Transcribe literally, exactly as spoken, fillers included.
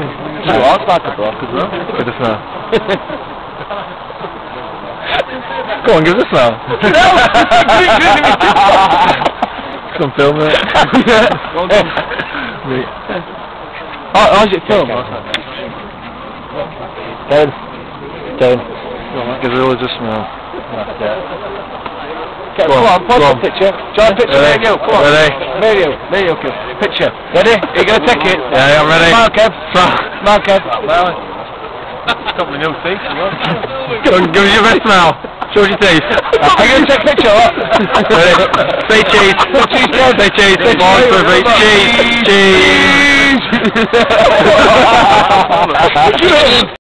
You are like a block as well. Give us now. Go on, give us now. Come film it. Oh, how's it film? Down. Down. Give it all just now. Okay, Go come on, on, pause go the on. picture. John, picture, Ready? there you go, come on. Ready? There you go, there you go, picture. Ready? Are you going to take it? Yeah, I'm ready. Mark, Kev. Mark, Kev. Got my new teeth. Go on, give us your best now. Show us your teeth. Are you going to take a picture? What? Ready? Say cheese. Say cheese. Say One, cheese. two, three. Cheese. Cheese. Cheese.